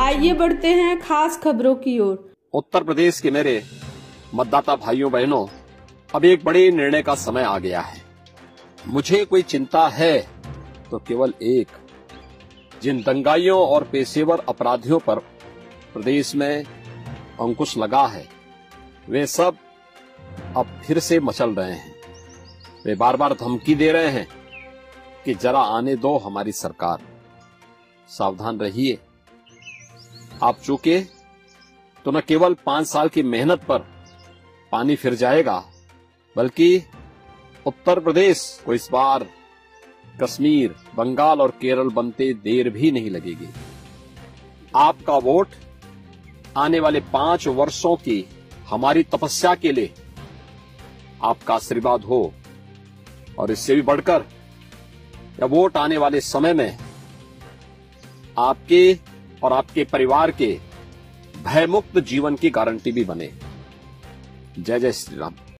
आइए बढ़ते हैं खास खबरों की ओर। उत्तर प्रदेश के मेरे मतदाता भाइयों बहनों, अब एक बड़े निर्णय का समय आ गया है। मुझे कोई चिंता है तो केवल एक, जिन दंगाइयों और पेशेवर अपराधियों पर प्रदेश में अंकुश लगा है, वे सब अब फिर से मचल रहे हैं। वे बार बार धमकी दे रहे हैं कि जरा आने दो हमारी सरकार, सावधान रहिए। आप चूके तो न केवल 5 साल की मेहनत पर पानी फिर जाएगा, बल्कि उत्तर प्रदेश को इस बार कश्मीर, बंगाल और केरल बनते देर भी नहीं लगेगी। आपका वोट आने वाले 5 वर्षों की हमारी तपस्या के लिए आपका आशीर्वाद हो, और इससे भी बढ़कर यह वोट आने वाले समय में आपके और आपके परिवार के भयमुक्त जीवन की गारंटी भी बने। जय जय श्री राम।